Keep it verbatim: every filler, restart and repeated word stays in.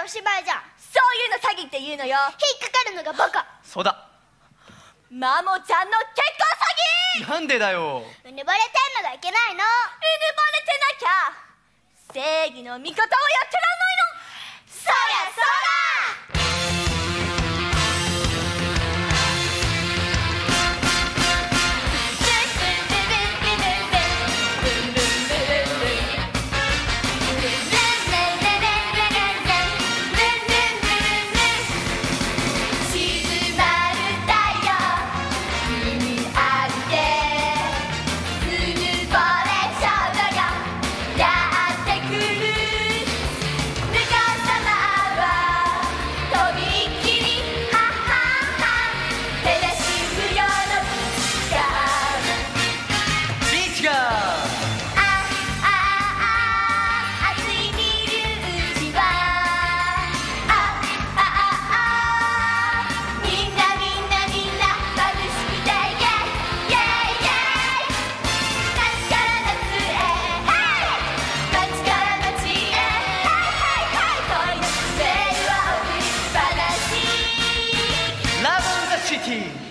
芝居じゃん。 そういうの詐欺って言うのよ。 引っかかるのがバカ。 そうだ。 マモちゃんの結婚詐欺。 なんでだよ。 うぬぼれてんのがいけないの。うぬぼれてなきゃ正義の味方をやってらんないの。 そりゃそうだ。 ラブ・ザ・シティ。